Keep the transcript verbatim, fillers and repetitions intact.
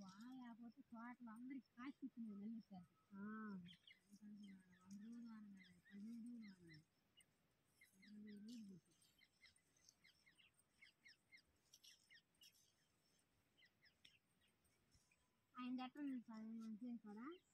వాన లేకపోతే తోటలు అందరికి కాసిచ్చినాయి వెళ్ళేసారు వంద రోజులు అన్నాడు పదిహేను రోజులు అన్నాడు ఇరవై రోజులు ఆయన ఎట్లా నిలిపారు చేశారా